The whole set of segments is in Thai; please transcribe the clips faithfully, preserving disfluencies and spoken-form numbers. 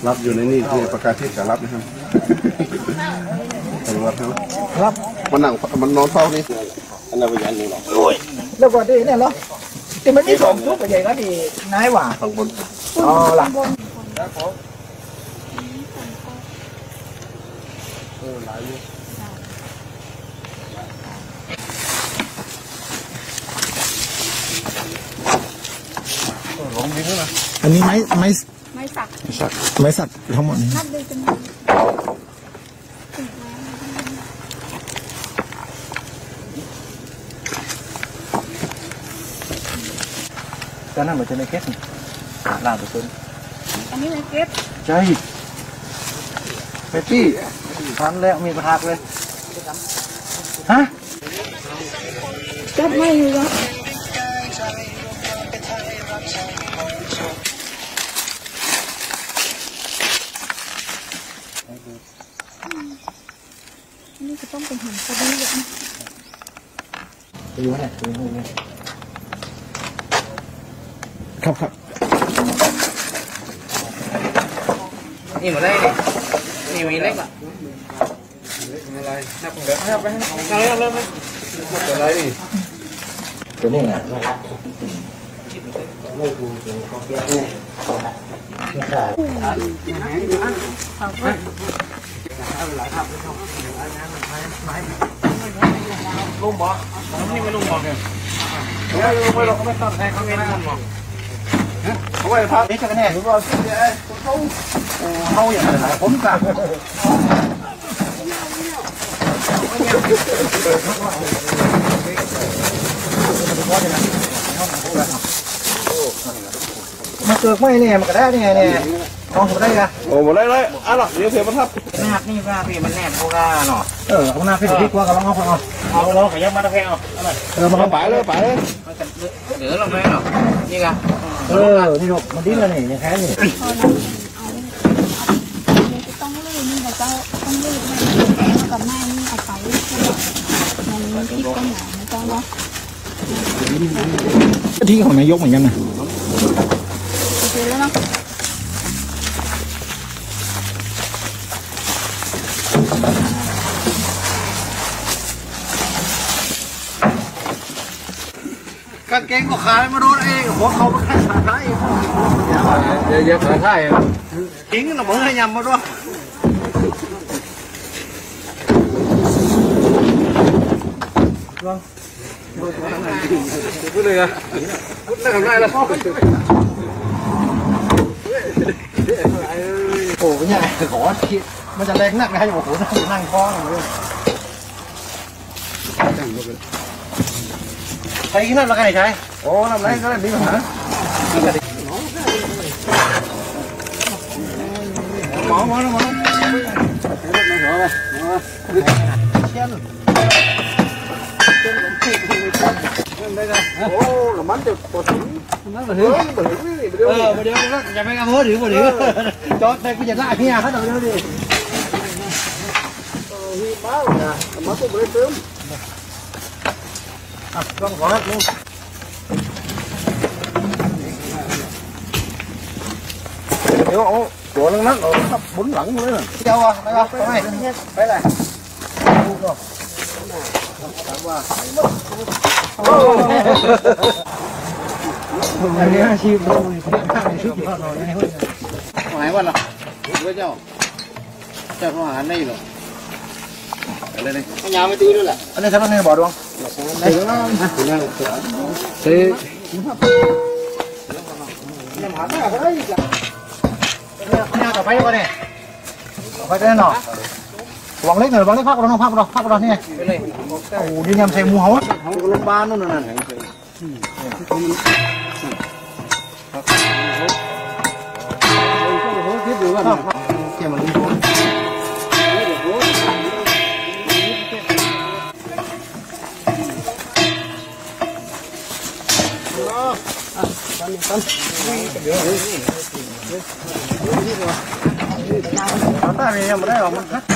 รับอยู่ในนี่คือประกาศที่จะรับนะครับตำรวจครับมันนั่งมันนอนเฝ้านี่อันนั้นเป็นยันนี่หรอโอ้ยแล้วก็ดีเนี่ยเหรอที่มันมีสองชุดใหญ่ก็ดีนายว่าข้างบนอ๋อล่ะเออหลายอยู่อันนี้ไม้ไม้ไม้สักไม้สักทั้งหมดนี้ก็นั่นมันจะไม่เก็บลาดตัวต้นอันนี้ไม่เก็บใช่ไปที่ทันแล้วมีประทักเลยฮะจับไม่อยู่แล้วนี่จะต้องเป็นหันกระดิ่งเลยไปอยู่เนี่ยไปอยู่เนี่ยครับครับนี่หมดเลยนี่มีเล็กอ่ะอะไรนับเดี๋ยวนับไปนับเริ่มเริ่มเลยอะไรนี่ตัวนี้ไงไม่ดูเดี๋ยวเขาเปี้ยเนี่ยไม่ใช่ลุงบอกนี่ไม่ลุงบอกเนี่ยแล้วลุงไม่ลุงไม่ต้องใช้เขาไม่ลุงบอกเขาไปพักนี่จะแน่หรือว่าเขาเขาอย่างไรผมสั่งมาเกิดไม่เนี่ยมันก็ได้เนี่ยเนี่ยมองผมได้กันโอ้หมดเลยเลยอ่ะหรอเดี๋ยวเสียประทับหน้านี่ว่าพี่มันแนบพวกอ่ะเนาะเออเอาหน้าพี่พี่กลัวกับลองเอาเอาเอาเราขยับมาตะแคงเอาเออมาไปเลยไปเลยเดี๋ยวเราไม่เนาะนี่กันเออนี่ลูกมันดิ้นแล้วนี่ยังแค่นี่ต้องลื่นนี่เราต้องลื่นแม่กับแม่นี่เอาไปมันคิดก็หนาไม่ต้องเนาะที่ของนายกเหมือนกันนะโอเคแล้วเนาะกางเกงก็ขายมาโดนเองหัวเขาไม่ขายขายเองเยอะๆขายขายจริงเราเหมือนให้ยำมาด้วยพูดเลยอ่ะพูดได้ทำได้แล้วโอ้ยเนี่ยขอคิดมันจะแรงนักนะโอ้โหนั่งคล้องเลยใครกินน้ำละกันใช่โอ้น้ำไรก็ได้ดีกว่าหมอหมอหมอโอ้ละมันจะปวดนั่นเหรอเฮ้ยเออเดี๋ยวอย่าไปกระโดดหรือบ่หรือจอดแต่กูจะไล่พี่อ่ะเขาเดี๋ยวดิเออฮีบ้าเลยนะมาตัวบริสุทธิ์อ่ะลองขอครับลุงเดี๋ยวเอาตัวนึงนั้นเอาทับบุญหลังเลยเจ้าอ่ะไปวะไปไปเลยอันนี้อาชีพเราอาชีพเราเนี่ยหายวันละเว้ยเจ้าเจ้าเขาหาได้หรออะไรเนี่ยยาวไม่ตีด้วยแหละอันนี้ฉันต้องให้บอกดวงเฮ้ยเฮ้ยยังหาได้ก็ได้อีกละเนี่ยต่อไปวะเนี่ยต่อไปได้หน่อวางเล็กหน่อยวางเล็กพักเราต้องพักเราพักเราเนี่ยโอ้ดิยำใส่หมูเขาเขาโรงพยาบาลนู่นนั่นเกี่ยมันลิ้นคนเราได้ไหมยังไม่ได้หรอมันคัด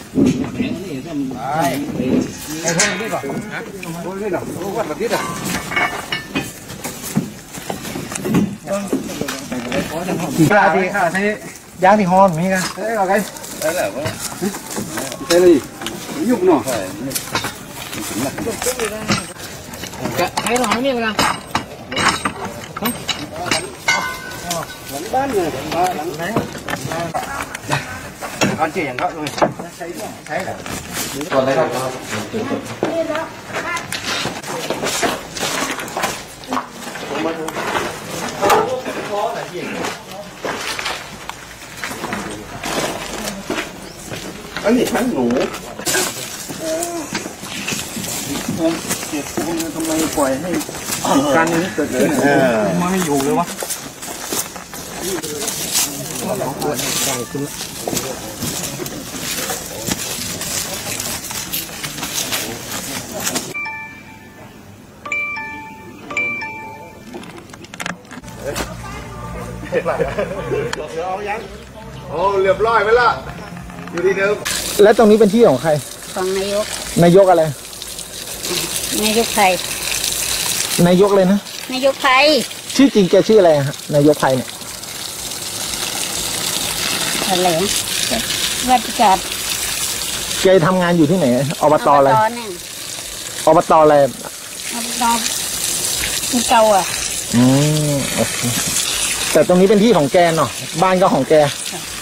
ไอ้พวกนี้ก่อนพวกนี้หรอพวกวัดแบบนี้หรอปลาดีค่ะใช้ยางที่ฮอนมีกันเอ้ยเอาไงได้แล้วได้เลยยุบหน่อย cái thấy rồi không biết là หลังบ้านเลยหลังไหน con chỉอย่างเขาเลยใช้แล้วตัวอะไรครับอันนี้ชั้นหนูเจ็บคุณทำไมปล่อยให้การนี้เกิดขึ้นมันไม่อยู่เลยวะโอ้เรียบร้อยไปละอยู่ที่เดิมแล้วตรงนี้เป็นที่ของใครของนายกนายกอะไรนายกไทยนายกเลยนะนายกไทยชื่อจริงแกชื่ออะไรฮะนายกไทยเนี่ยอะไรราชการแกทำงานอยู่ที่ไหนอบตอะไรเนี่ยอบตอะไรอบตมีเก่าอ่ะอืมโอเคแต่ตรงนี้เป็นที่ของแกเนาะบ้านก็ของแกค่ะ